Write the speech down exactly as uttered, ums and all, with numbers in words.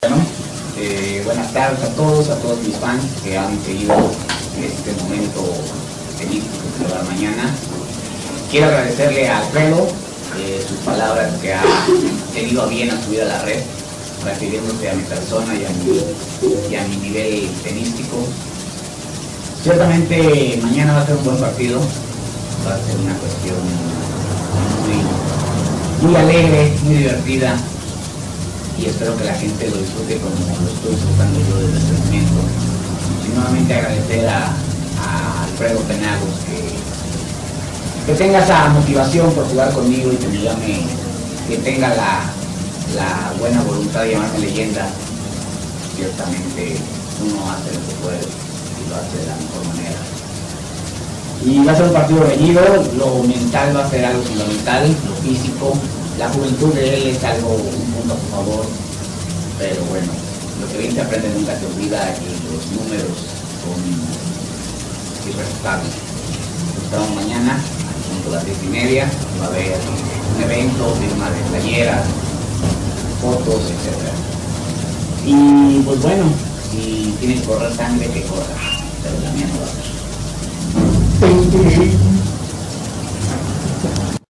Bueno, eh, buenas tardes a todos, a todos mis fans que han seguido este momento tenístico que se va a dar mañana. Quiero agradecerle a Alfredo eh, sus palabras que ha tenido a bien a subir a la red, refiriéndose a mi persona y a mi, y a mi nivel tenístico. Ciertamente mañana va a ser un buen partido, va a ser una cuestión muy, muy alegre, muy divertida, y espero que la gente lo disfrute como lo estoy disfrutando yo desde este momento. Y nuevamente agradecer a, a Alfredo Penagos que, que tenga esa motivación por jugar conmigo y que me llame, que tenga la, la buena voluntad de llamarme leyenda. Ciertamente uno hace lo que puede y lo hace de la mejor manera. Y va a ser un partido reñido, lo mental va a ser algo fundamental, lo físico, la juventud de él es algo, un punto a su favor, pero bueno, lo que bien se aprende nunca se olvida y los números son irrefutables. Nos vemos mañana, a las diez y media, va a haber un evento, firma de playeras, fotos, etcétera. Y pues bueno, si tiene que correr sangre, que corra, pero la mía no va a ser.